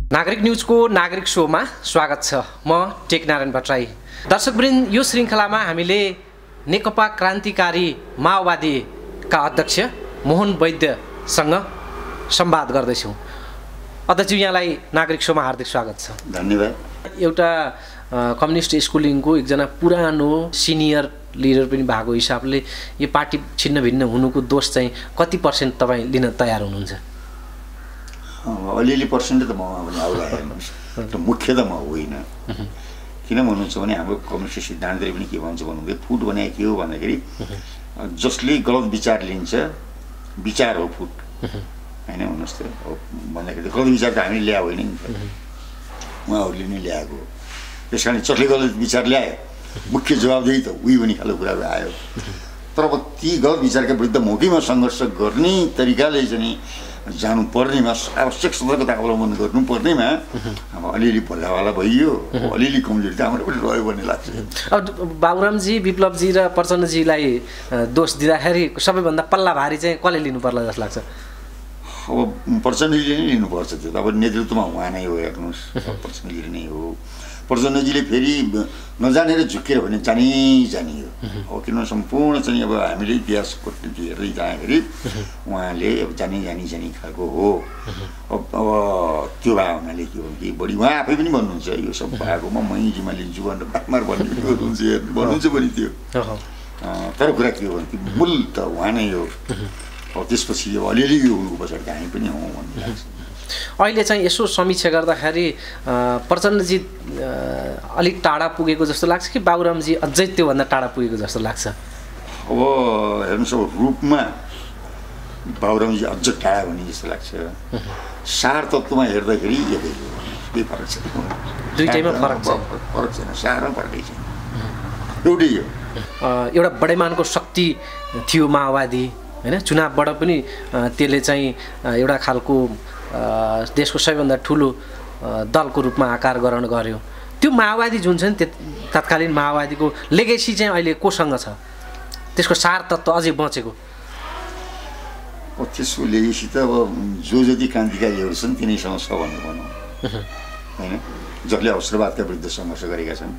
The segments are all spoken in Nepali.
नागरिक न्यूजको नागरिक शोमा स्वागत छ। म टेकनारायण भट्टराई। दर्शकवृन्द, यो श्रृङ्खलामा हामीले नेकपा क्रान्तिकारी माओवादीका अध्यक्ष मोहन वैद्यसँग संवाद गर्दैछौँ। अध्यक्ष, यहाँलाई नागरिक शोमा हार्दिक स्वागत छ। धन्यवाद। एउटा कम्युनिस्ट स्कुलिङको एकजना पुरानो सिनियर लिडर पनि भएको हिसाबले यो पार्टी छिन्न भिन्न हुनुको दोष चाहिँ कति % तपाईँ लिन तयार हुनुहुन्छ? अलिअलि पर्सेन्ट त ममा पनि आउला हेर्नुहोस्, मुख्य त म होइन। किन भन्नुहुन्छ भने हाम्रो कम्युनिस्ट सिद्धान्तले पनि के भन्छ भन्नुहुँदै फुट भने के हो भन्दाखेरि जसले गलत विचार लिन्छ, विचार हो फुट, होइन भन्नुहोस् त। भन्दाखेरि गलत विचार त हामीले ल्याएको होइन नि, उहाँहरूले नै ल्याएको हो। त्यस कारण जसले गलत विचार ल्यायो मुख्य जवाबदेही त उही पनि खालको कुराहरू आयो। तर अब ती गलत विचारका विरुद्ध मौखिकमा सङ्घर्ष गर्ने तरिकाले चाहिँ जानुपर्नेमा, आवश्यक सतर्कता अवलम्बन गर्नुपर्नेमा अब अलिअलि भल्लावाला भइयो, अलिअलि कमजोरी त हाम्रो पनि रह्यो भन्ने लाग्छ। अब बाबुरामजी, विप्लवजी र प्रचण्डजीलाई दोष दिँदाखेरि सबैभन्दा पल्ला भारी चाहिँ कसले लिनु पर्ला जस्तो लाग्छ? अब प्रचण्डजीले नै लिनुपर्छ। त्यो त अब नेतृत्वमा उहाँ नै हो, हेर्नुहोस्, प्रचण्डजीले नै हो। प्रचण्डजीले फेरि नजानेर झुकेर भने जानी हो। अब किनभने सम्पूर्ण चाहिँ अब हामीले इतिहास कूटनीति हेर्दै जाँदाखेरि उहाँले अब जानी खालको हो। अब त्यो भए हुनाले के हो कि बढी उहाँ आफै पनि भन्नुहुन्छ यो सब भएकोमा मै जिम्मा लिन्छु भनेर बारबार भन्नुहुन्छ पनि त्यो। तर कुरा के हो भने मूल त उहाँ नै हो। अब त्यसपछि अब अलिअलि यो हुनुको पछाडि हामी पनि हौँ भन्ने लाग्छ। अहिले चाहिँ यसो समीक्षा गर्दाखेरि प्रचण्डजी अलिक टाढा पुगेको जस्तो लाग्छ कि बाबुरामजी अझै त्योभन्दा टाढा पुगेको जस्तो लाग्छ? अब हेर्नुहोस्, अब रूपमा बाबुरामजी अझ टाढा हुने जस्तो लाग्छ। सार तत्त्वमा हेर्दाखेरि एकै हो, केही फरक छैन। दुईटैमा फरक छैन, सारमा फरकै छैन, एउटै हो। एउटा बडैमानको शक्ति थियो माओवादी, होइन? चुनावबाट पनि त्यसले चाहिँ एउटा खालको देशको सबैभन्दा ठुलो दलको रूपमा आकार ग्रहण गर्यो। त्यो माओवादी जुन छ नि, तत्कालीन माओवादीको लेगेसी चाहिँ अहिले कोसँग छ? त्यसको सार तत्त्व अझै बचेको? त्यसको लेगेसी त अब जो जति क्रान्तिकारीहरू छन् तिनीसँग छ भन्नु भनौँ, होइन? जसले अवसरवादका विरुद्ध सङ्घर्ष गरेका छन्।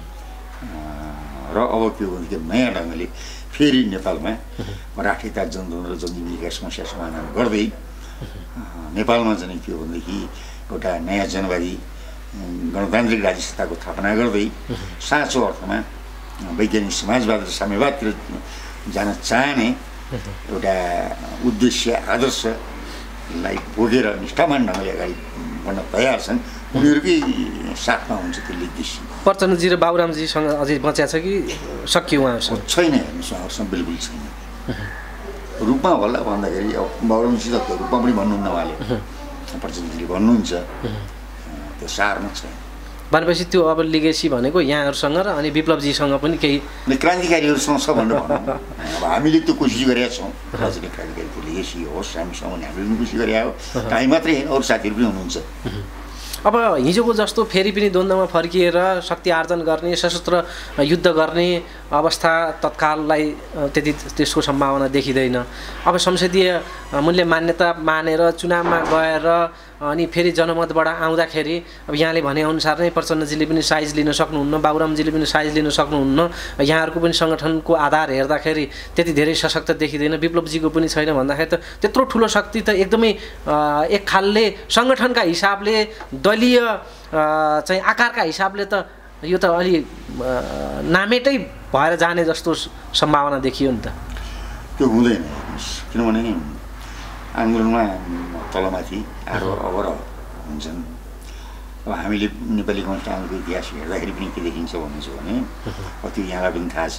र अब के हो भने नयाँ ढङ्गले फेरि नेपालमा राष्ट्रियता, जनतन्त्र र जनजीविका समस्या समाधान गर्दै नेपालमा चाहिँ के हो भनेदेखि एउटा नयाँ जनवादी गणतान्त्रिक राज्य सत्ताको स्थापना गर्दै साँचो अर्थमा वैज्ञानिक समाजवाद र साम्यवादतिर जान चाहने एउटा उद्देश्य, आदर्शलाई बोकेर निष्ठावान ढङ्गले अगाडि बढ्न तयार छन्, उनीहरूकै साथमा हुन्छ त्यो लेगेसी। प्रचण्डजी र बाबुरामजीसँग अझै बच्या छ कि सकियो उहाँहरूसँग? छैन, हेर्नुहोस्, उहाँहरूसँग बिल्कुल छैन। रूपमा होला भन्दाखेरि अब बाबुरामजी त रूपमा पनि भन्नुहुन्न उहाँले, प्रचण्डजीले भन्नुहुन्छ, त्यो सारमा छैन। भनेपछि त्यो अब लिगेसी भनेको यहाँहरूसँग र अनि विप्लवजीसँग पनि केही क्रान्तिकारीहरूसँग छ भनेर भनौँ। अब हामीले त्यो कोसिस गरेका छौँ, राजनीतिक क्रान्तिकारीको लिगेसी होस् हामीसँग भने हामीले पनि कोसिस गरेका हो। हामी मात्रै होइन, अरू साथीहरू पनि हुनुहुन्छ। अब हिजोको जस्तो फेरि पनि द्वन्द्वमा फर्किएर शक्ति आर्जन गर्ने, सशस्त्र युद्ध गर्ने अवस्था तत्काललाई त्यति त्यसको सम्भावना देखिँदैन। अब संसदीय मूल्य मान्यता मानेर चुनावमा गएर अनि फेरि जनमतबाट आउँदाखेरि अब यहाँले भनेअनुसार नै प्रचण्डजीले पनि साइज लिन सक्नुहुन्न, बाबुरामजीले पनि साइज लिन सक्नुहुन्न। यहाँहरूको पनि सङ्गठनको आधार हेर्दाखेरि त्यति धेरै सशक्त देखिँदैन, विप्लवजीको पनि छैन भन्दाखेरि त त्यत्रो ठुलो शक्ति त एकदमै एक खालले सङ्गठनका हिसाबले, दलीय चाहिँ आकारका हिसाबले त यो त अलि नामेटै भएर जाने जस्तो सम्भावना देखियो नि त। त्यो हुँदैन, किनभने आन्दोलनमा तलमाथि अवर हुन्छन्। अब हामीले नेपाली कङ्ग्रेसको इतिहास हेर्दाखेरि पनि के देखिन्छ भन्नुहुन्छ भने त्यो यहाँलाई पनि थाहा छ,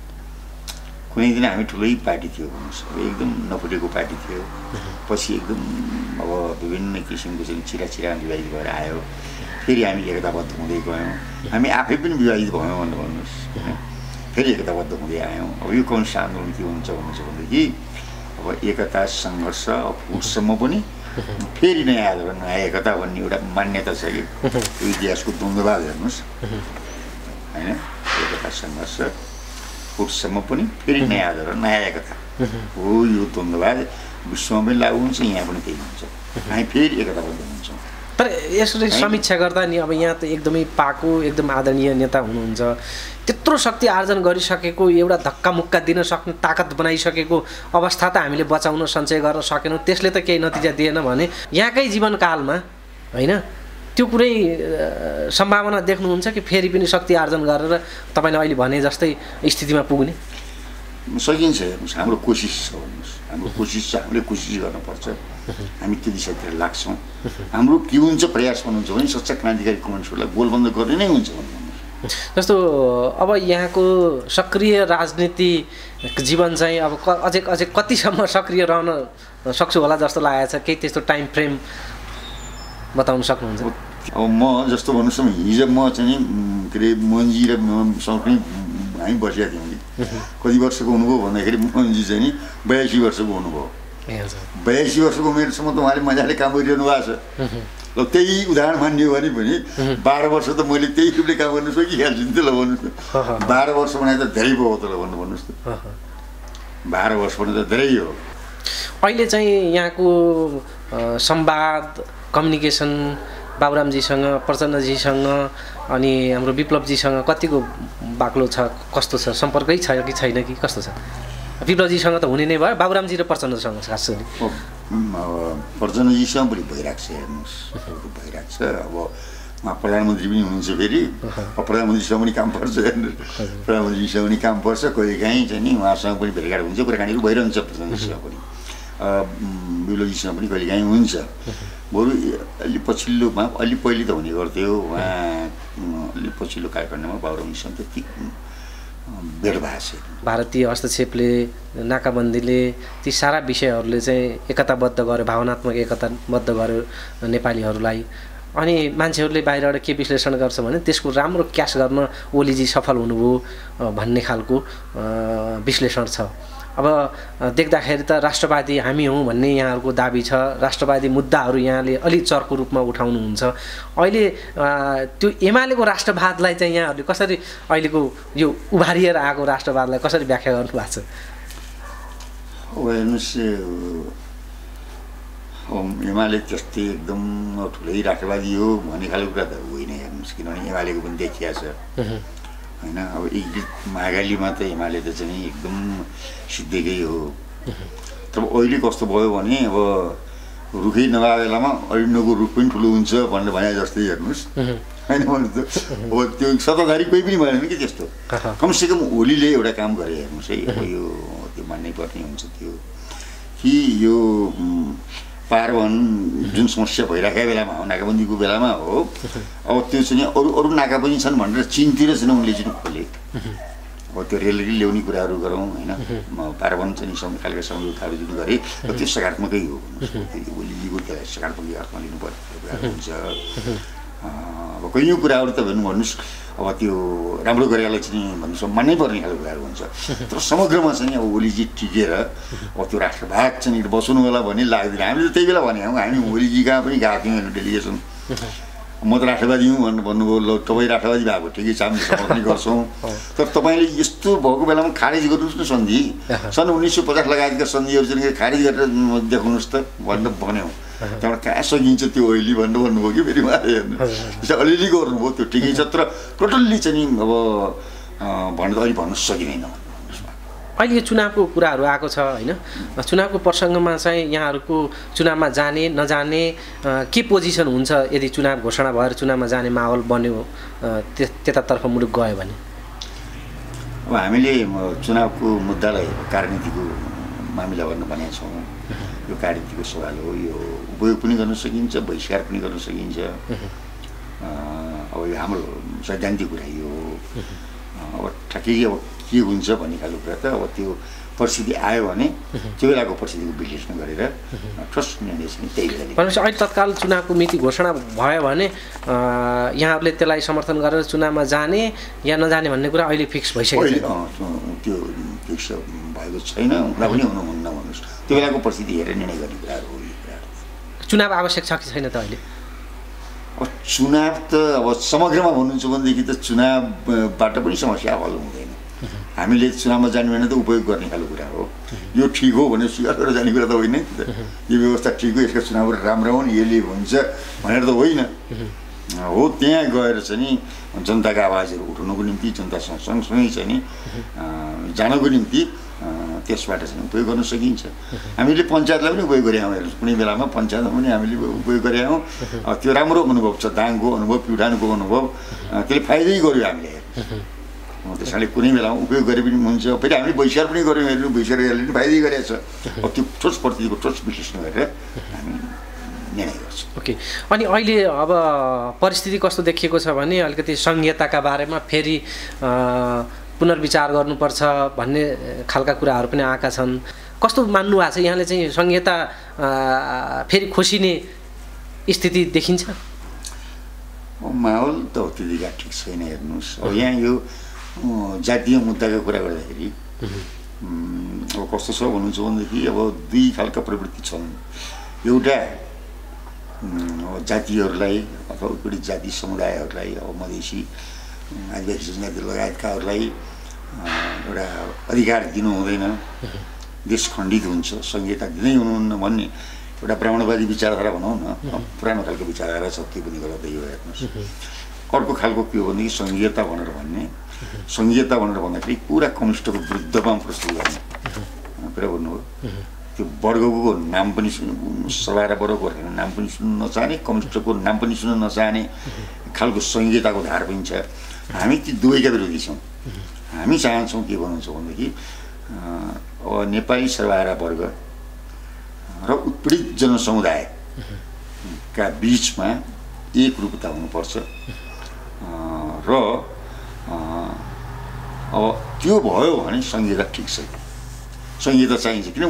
कुनै दिन हामी ठुलै पार्टी थियो भन्नुहोस्, एकदम नफुटेको पार्टी थियो। पछि एकदम अब विभिन्न किसिमको चाहिँ चिरा विभाजित भएर आयो, फेरि हामी एकताबद्ध हुँदै गयौँ। हामी आफै पनि विभाजित भयौँ भनेर भन्नुहोस्, फेरि एकताबद्ध हुँदै आयौँ। अब यो कम्युनिस्ट आन्दोलन के हुन्छ भनेदेखि अब एकता सङ्घर्ष फुटसम्म पनि फेरि नयाँ आन्दोलन, नयाँ एकता भन्ने एउटा मान्यता छ कि त्यो इतिहासको द्वन्द्ववाद हेर्नुहोस्, होइन? एकता सङ्घर्ष फुटसम्म पनि फेरि नयाँ आन्दोलन, नयाँ एकता हो। यो द्वन्द्ववाद विश्वमा पनि लागु हुन्छ, यहाँ पनि त्यही हुन्छ। हामी फेरि एकताबद्ध हुन्छौँ। तर यसरी समीक्षा गर्दा नि अब यहाँ त एकदमै पाको एकदम आदरणीय नेता हुनुहुन्छ, त्यत्रो शक्ति आर्जन गरिसकेको, एउटा धक्कामुक्का दिन सक्ने ताकत बनाइसकेको अवस्था त हामीले बचाउन सञ्चय गर्न सकेनौँ, त्यसले त केही नतिजा दिएन भने यहाँकै जीवनकालमा होइन त्यो कुनै सम्भावना देख्नुहुन्छ कि फेरि पनि शक्ति आर्जन गरेर तपाईँले अहिले भने जस्तै स्थितिमा पुग्ने? सकिन्छ। हेर्नुहोस्, हाम्रो कोसिस छ भन्नुहोस्, हाम्रो कोसिस छ, हामीले कोसिस गर्नुपर्छ, हामी त्यो दिशातिर लाग्छौँ। हाम्रो के हुन्छ प्रयास भन्नुहुन्छ भने सच्चा क्रान्तिकारी कम्युनिस्टहरूलाई गोलबन्द गर्ने नै हुन्छ भन्नुहुन्छ। जस्तो अब यहाँको सक्रिय राजनीतिक जीवन चाहिँ अब अझै कतिसम्म सक्रिय रहन सक्छु होला जस्तो लागेको छ, केही त्यस्तो टाइम फ्रेम बताउन सक्नुहुन्छ? अब म जस्तो भन्नुहोस् न, हिजो म चाहिँ के अरे मोहनजी र सँग पनि हामी बसेका थियौँ कि कति वर्षको हुनुभयो भन्दाखेरि मोहनजी चाहिँ नि 82 वर्षको हुनुभयो। 82 वर्षको उमेरसम्म त उहाँले मजाले काम गरिरहनु भएको छ। ल त्यही उदाहरण मान्यो भने पनि 12 वर्ष त मैले त्यही रूपले काम गर्नु सकिहाल्छु नि त। ल भन्नुहोस् न, 12 वर्ष भने त धेरै भयो त। ल भन्नुहोस् त, 12 वर्ष भने त धेरै हो। अहिले चाहिँ यहाँको संवाद कम्युनिकेसन बाबुरामजीसँग, प्रचण्डजीसँग अनि हाम्रो विप्लवजीसँग कतिको बाक्लो छ, कस्तो छ, सम्पर्कै छ कि छैन कि कस्तो छ? विप्लवजीसँग त हुने नै भयो, बाबुरामजी र प्रचण्डसँग खास गरी प्रचण्डजीसँग पनि भइरहेको छ। हेर्नुहोस्, भइरहेको छ। अब उहाँ प्रधानमन्त्री पनि हुनुहुन्छ, फेरि प्रधानमन्त्रीसँग पनि काम पर्छ, प्रधानमन्त्रीसँग पनि काम पर्छ, कहिलेकाहीँ चाहिँ नि उहाँसँग पनि भेटघाट हुन्छ, कुराकानीहरू भइरहन्छ। प्रचण्डजीसँग पनि विप्लवजीसँग पनि कहिलेकाहीँ हुन्छ। बरु अलि पछिल्लोमा अलि पहिले त हुने गर्थ्यो, उहाँ अलि पछिल्लो कालखण्डमा बाबुरामजीसँग त्यति भेट भएको छ। भारतीय हस्तक्षेपले, नाकाबन्दीले, ती सारा विषयहरूले चाहिँ एकताबद्ध गर्यो, भावनात्मक एकताबद्ध गर्यो नेपालीहरूलाई। अनि मान्छेहरूले बाहिरबाट के विश्लेषण गर्छ भने त्यसको राम्रो क्यास गर्न ओलीजी सफल हुनुभयो भन्ने खालको विश्लेषण छ। अब देख्दाखेरि त राष्ट्रवादी हामी हौँ भन्ने यहाँहरूको दाबी छ, राष्ट्रवादी मुद्दाहरू यहाँले अलि चर्को रूपमा उठाउनुहुन्छ। अहिले त्यो एमालेको राष्ट्रवादलाई चाहिँ यहाँहरूले कसरी, अहिलेको यो उभारिएर आएको राष्ट्रवादलाई कसरी व्याख्या गर्नु भएको छ? हेर्नुहोस्, एमाले त्यस्तै एकदम ठुलै राष्ट्रवादी हो भन्ने खालको कुरा त होइन। हेर्नुहोस्, किनभने एमालेको पनि देखिया छ होइन। अब एकीकृत मागालीमा त एमाले त चाहिँ एकदम सिद्धेकै हो। तर अहिले कस्तो भयो भने अब रुखै नभए बेलामा अरण्यको रुख पनि ठुलो हुन्छ भनेर भने जस्तै हेर्नुहोस् होइन। भन्नु त अब त्यो सत्ताधारी कोही पनि भएन कि त्यस्तो। कमसेकम ओलीले एउटा काम गरे हेर्नुहोस् है, अब यो त्यो मान्नै पर्ने हुन्छ त्यो कि यो पारवन जुन समस्या भइराखेको बेलामा हो, नाकाबन्दीको बेलामा हो, अब त्यो चाहिँ अरू नाका पनि छन् भनेर चिनतिर चाहिँ उनले चाहिँ खोले। अब त्यो रेल ल्याउने कुराहरू गरौँ होइन, पारवन चाहिँ खालका सम्झौताहरू जुन गरे त्यो सकारात्मकै हो। ओलीजीको त्यसलाई सकारात्मक अर्थमा लिनुपर्ने कुराहरू हुन्छ। अब कैयौँ कुराहरू त भन्नुहोस् अब त्यो राम्रो गरेर चाहिँ भन्नु मान्नै पर्ने खालको कुराहरू हुन्छ। तर समग्रमा चाहिँ अब ओलीजी टिकेर अब त्यो राष्ट्रवाद चाहिँ बसाउनु होला भन्ने लाग्दैन। हामीले त्यही बेला भने हौँ, हामी ओलीजी कहाँ पनि गएको थियौँ होइन डेलिगेसन। म त राष्ट्रवादी हुँ भनेर भन्नुभयो, ल तपाईँ राष्ट्रवादी भएको ठिकै छ, हामी समर्थन गर्छौँ। तर तपाईँले यस्तो भएको बेलामा खारेज गर्नुहोस् न सन्धि, सन् 1950 लगायतका सन्धिहरू चाहिँ खारेज गरेर देखाउनुहोस् त भनेर भन्यौँ। त्यहाँबाट कहाँ सकिन्छ त्यो अहिले भनेर भन्नुभयो कि फेरि उहाँले हेर्नु अलिअलि गर्नुभयो, त्यो ठिकै छ। तर टोटल्ली चाहिँ अब भनेर अहिले भन्नु सकिँदैन। अहिले यो चुनावको कुराहरू आएको छ होइन, चुनावको प्रसङ्गमा चाहिँ यहाँहरूको चुनावमा जाने नजाने के पोजिसन हुन्छ यदि चुनाव घोषणा भएर चुनावमा जाने माहौल बन्यो, त्यतातर्फ मुलुक गयो भने? अब हामीले चुनावको मुद्दालाई राजनीतिको मामिला गर्न भनेका छौँ। यो राजनीतिको सवाल हो, यो उपयोग पनि गर्न सकिन्छ, बहिष्कार पनि गर्न सकिन्छ। अब यो हाम्रो सैद्धान्तिक कुरा यो अब ठ्याक्कै अब के हुन्छ भन्ने खालको कुरा त अब त्यो परिस्थिति आयो भने त्यो बेलाको परिस्थितिको विश्लेषण गरेर ठोस निर्णय चाहिँ त्यही बेला। भनेपछि अहिले तत्काल चुनावको मिति घोषणा भयो भने यहाँहरूले त्यसलाई समर्थन गरेर चुनावमा जाने या नजाने भन्ने कुरा अहिले फिक्स भइसकेको छ? त्यो फिक्स भएको छैन, हुँदा पनि हुनुहुन्न भन्नुहोस्। त्यो बेलाको परिस्थिति हेरेर निर्णय गर्ने कुराहरू हो। यो कुराहरू चुनाव आवश्यक छ कि छैन त अहिले? अब चुनाव त अब समग्रमा भन्नुहुन्छ भनेदेखि त चुनावबाट पनि समस्या हल हुँदैन। हामीले चुनावमा जाने भने त उपयोग गर्ने खालको कुरा हो। यो ठिक हो भनेर स्वीकार गरेर जाने कुरा त होइन नि त। यो व्यवस्था ठिक हो, यसका चुनावहरू राम्रो हुन्, यसले हुन्छ भनेर त होइन हो। त्यहाँ गएर चाहिँ नि जनताका आवाजहरू उठाउनुको निम्ति, जनतासँग सँगसँगै चाहिँ नि जानको निम्ति त्यसबाट चाहिँ उपयोग गर्न सकिन्छ। हामीले पञ्चायतलाई पनि उपयोग गरेका हौँ, हेर्नुहोस् कुनै बेलामा पञ्चायतमा पनि हामीले उपयोग गरेका हौँ। त्यो राम्रो अनुभव छ, दाङको अनुभव, प्युठानको अनुभव, त्यसले फाइदै गर्यो हामीले। त्यसैले कुनै बेलामा उपयोग गरे पनि हुन्छ। फेरि हामीले बहिष्कार पनि गऱ्यौँ, हेर्नु बहिष्कारले पनि फाइदै गरेको छ। त्यो ठोस प्रतिको ठोस विश्लेषण गरेर हामी निर्णय गर्छौँ। ओके, अनि अहिले अब परिस्थिति कस्तो देखिएको छ भने अलिकति संहिताका बारेमा फेरि पुनर्विचार गर्नुपर्छ भन्ने खालका कुराहरू पनि आएका छन्। कस्तो मान्नु भएको छ यहाँले चाहिँ संहिता फेरि खोसिने स्थिति देखिन्छ? माहौल त त्यतिका ठिक छैन। हेर्नुहोस् अब यहाँ यो जातीय मुद्दाको कुरा गर्दाखेरि अब कस्तो छ भन्नुहुन्छ भनेदेखि अब दुई खालका प्रवृत्ति छन्। एउटा जातिहरूलाई अथवा उत्पीडित जाति समुदायहरूलाई, अब मधेसी आदिवासी जनजाति लगायतकाहरूलाई एउटा अधिकार दिनु हुँदैन, देश खण्डित हुन्छ, संहिता दिँदै हुनुहुन्न भन्ने एउटा ब्राह्मणवादी विचारधारा भनौँ न, पुरानो खालको विचारधारा छ। त्यो पनि गलत यो हेर्नुहोस्। अर्को खालको के हो भनेदेखि संहिता भनेर भन्दाखेरि पुरा कम्युनिस्टको विरुद्धमा प्रस्तुत गर्ने कुरा भन्नुभयो। त्यो वर्गको नाम पनि सभा र वर्गको नाम पनि सुन्नु नचाहने, कम्युनिस्टको नाम पनि सुन्न नचाहने खालको संहिताको धार पनि छ। हामी ती दुवैका विरोधी छौँ। हामी चाहन्छौँ के भन्नुहुन्छ भनेदेखि अब नेपाली सर्वहारा वर्ग र उत्पीडित जनसमुदायका बिचमा एकरूपता हुनुपर्छ र अब त्यो भयो भने संहिता ठिक छ, संहिता चाहिन्छ। किन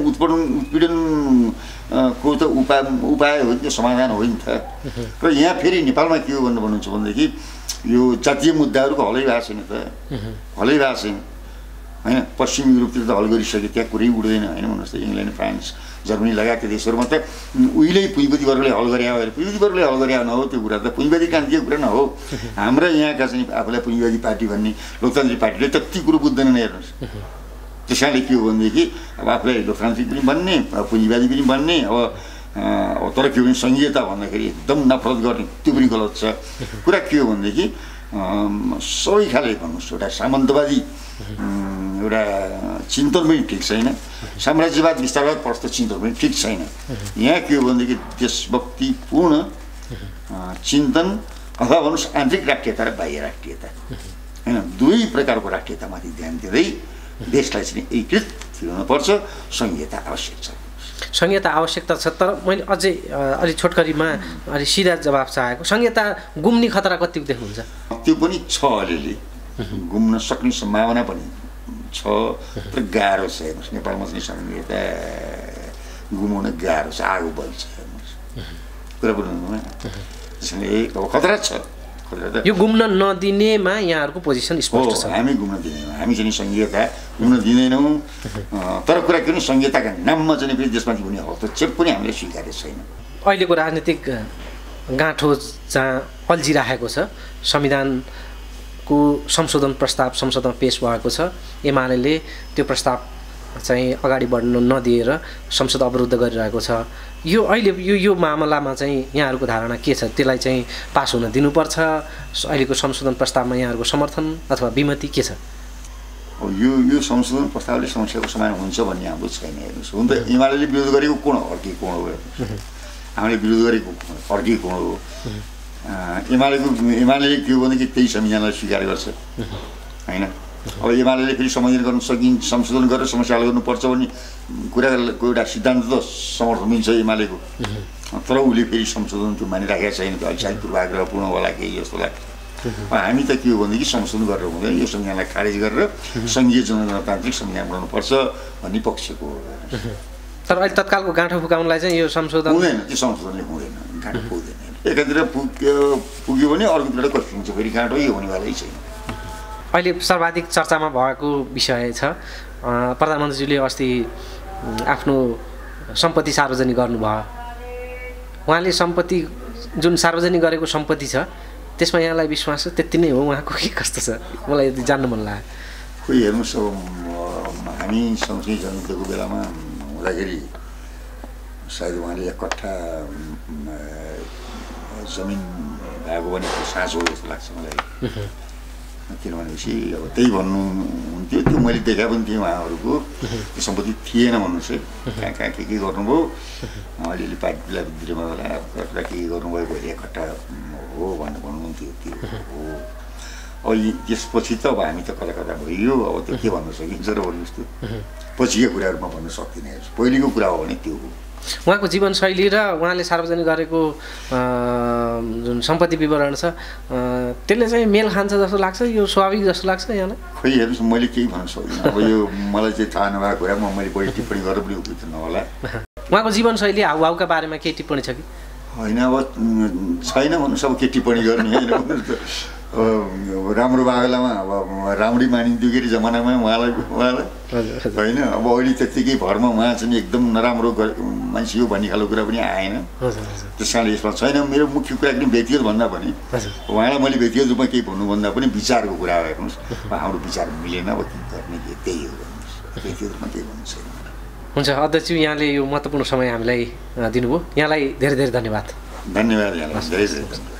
उत्पीडनको त उपाय हो, त्यो समाधान हो नि त। र यहाँ फेरि नेपालमा के हो भन्नुहुन्छ भनेदेखि यो जातीय मुद्दाहरूको हलै भएको छैन त, हलै भएको छैन होइन। पश्चिम युरोपतिर त हल गरिसक्यो, त्यहाँ कुरै उड्दैन होइन। भन्नुहोस् त इङ्ल्यान्ड, फ्रान्स, जर्मनी लगायतका देशहरूमा त उहिल्यै पुँजीपति वर्गले हल गरे हो। पुँजीपति वर्गले हल गरे न हो त्यो कुरा त, पुँजीवादी क्रान्तिको कुरा न हो। हाम्रा यहाँका चाहिँ आफूलाई पुँजीवादी पार्टी भन्ने लोकतान्त्रिक पार्टीले त्यति कुरो बुझ्दैनन्। हेर्नुहोस् त्यसैले के हो भनेदेखि अब आफूलाई लोकतान्त्रिक पनि भन्ने, पुँजीवादी पनि भन्ने, अब तर के हो भने संहिता भन्दाखेरि एकदम नफरत गर्ने, त्यो पनि गलत छ। कुरा के हो भनेदेखि सबै खाले भन्नुहोस् एउटा सामन्तवादी एउटा चिन्तन पनि ठिक छैन, साम्राज्यवाद विस्तारवाद प्रस्तो चिन्तन पनि ठिक छैन। यहाँ के हो भनेदेखि देशभक्तिपूर्ण चिन्तन अथवा भन्नुहोस् आन्तरिक राष्ट्रियता र बाह्य राष्ट्रियता होइन, दुई प्रकारको राष्ट्रियतामाथि ध्यान दिँदै देशलाई चाहिँ एकीकृत हुनुपर्छ। संहिता आवश्यक छ, संहिता आवश्यकता छ। तर मैले अझै अलिक छोटकरीमा अलि सिधा जवाब चाहेको, संहिता गुम्ने खतरा कति देख्नुहुन्छ? त्यो पनि छ, अलिअलि घुम्न सक्ने सम्भावना पनि छ, तर गाह्रो छ। हेर्नुहोस् नेपालमा चाहिँ संहिता गुमाउन गाह्रो छ, आगो बल्छ। हेर्नुहोस् कुरा बुझ्नु, त्यसैले अब खतरा छ। यो घुम्न नदिनेमा यहाँहरूको पोजिसन स्पष्ट छ। हामी घुम्न दिँदैनौँ, हामी चाहिँ संहिता घुम्न दिँदैनौँ। तर कुरा के भने संहिताका नाममा चाहिँ फेरि देशमाथि हुने हस्तक्षेप पनि हामीले स्वीकार्य छैन। अहिलेको राजनीतिक गाँठो जहाँ अल्झिराखेको छ, संविधानको संशोधन प्रस्ताव संसदमा पेश भएको छ, एमाले त्यो प्रस्ताव चाहिँ अगाडि बढ्न नदिएर संसद अवरुद्ध गरिरहेको छ। यो अहिले यो मामलामा चाहिँ यहाँहरूको धारणा के छ? त्यसलाई चाहिँ पास हुन दिनुपर्छ? अहिलेको संशोधन प्रस्तावमा यहाँहरूको समर्थन अथवा विमति के छ? यो संशोधन प्रस्तावले समस्याको समाधान हुन्छ भन्ने हाम्रो छैन। हेर्नुहोस्, हुन त एमाले विरोध गरेको कोण हो, अर्कै कोण हो। हामीले विरोध गरेको अर्कै कोण हो। एमाले के हो भनेदेखि त्यही संविधानलाई स्वीकार गर्छ होइन। अब एमाले फेरि संशोधन गरेर समस्या हल गर्नुपर्छ भन्ने कुराको एउटा सिद्धान्त त समर्थन मिल्छ एमालेको, तर उसले फेरि संशोधन त्यो मानिराखेको छैन। त्यो अलिक पूर्वाग्रहपूर्ण होला केही जस्तो लाग्छ। हामी त के हो भनेदेखि संशोधन गरेर हुँदैन, यो संविधानलाई खारेज गरेर सङ्घीय जनतान्त्रिक संविधान बनाउनुपर्छ भन्ने पक्षको हो। तर अहिले तत्कालको गाँठो फुकाउनलाई चाहिँ यो संशोधन हुँदैन, त्यो संशोधनले हुँदैन, गाँठो पुग्दैन। एकातिर पुग्यो भने अर्कोतिर कस्टिन्छ, फेरि गाँठो यही हुनेवालै छैन। अहिले सर्वाधिक चर्चामा भएको विषय छ, प्रधानमन्त्रीजीले अस्ति आफ्नो सम्पत्ति सार्वजनिक गर्नुभयो। उहाँले सम्पत्ति जुन सार्वजनिक गरेको सम्पत्ति छ त्यसमा यहाँलाई विश्वास छ त्यति नै हो उहाँको कि कस्तो छ? मलाई जान्न मन लाग्यो। खोइ हेर्नुहोस् अब हामी सँगसँगै जनयुद्धको बेलामा हुँदाखेरि सायद उहाँले 1 कट्ठा जमिन भएको भने साँचो हो जस्तो लाग्छ मलाई। किनभनेपछि अब त्यही भन्नुहुन्थ्यो, त्यो मैले देखा पनि थिएँ उहाँहरूको। त्यो सम्पत्ति थिएन भन्नुहोस् है, कहाँ कहाँ के गर्नुभयो, अलिअलि पाइपलाइनतिरमा होला के गर्नुभयो, पहिले 1 कट्ठा हो भनेर भन्नुहुन्थ्यो। त्यो हो। अब त्यसपछि त अब हामी त कता कता भइयो, अब त्यो के भन्न सकिन्छ र भन्नुहोस्। त्यो पछिको कुराहरूमा भन्न सक्दिनँ। पहिलेको कुरा हो भने त्यो हो। उहाँको जीवनशैली र उहाँले सार्वजनिक गरेको जुन सम्पत्ति विवरण छ त्यसले चाहिँ मेल खान्छ जस्तो लाग्छ, यो स्वाभाविक जस्तो लाग्छ यहाँलाई? खोइ हेर्नुहोस्, मैले केही भन्न सक्दिनँ। अब यो मलाई चाहिँ थाहा नभएको कुरा मैले बढी टिप्पणी गरेर पनि उपयुक्त नहोला। उहाँको जीवनशैली हाउभाउका बारेमा केही टिप्पणी छ कि? होइन, अब छैन भन्नुहोस्। अब के टिप्पणी गर्ने होइन। राम्रो बाबेलामा अब राम्रै मानिन्थ्यो के अरे जमानामा उहाँलाई होइन। अब अहिले त्यत्तिकै भरमा उहाँ चाहिँ एकदम नराम्रो मान्छे हो भन्ने खालको कुरा पनि आएन। त्यस कारणले यसमा छैन। मेरो मुख्य कुरा पनि व्यक्तिगत भन्दा पनि उहाँलाई मैले व्यक्तिगत रूपमा केही भन्नुभन्दा पनि विचारको कुरा हो। हेर्नुहोस्, हाम्रो विचार मिलेन, अब के गर्ने त्यही हो भन्नुहोस्। व्यक्तिगत रूपमा केही भन्नु छैन। हुन्छ अध्यक्ष, यहाँले यो महत्त्वपूर्ण समय हामीलाई दिनुभयो, यहाँलाई धेरै धेरै धन्यवाद। धन्यवाद यहाँलाई, धेरै धेरै धन्यवाद।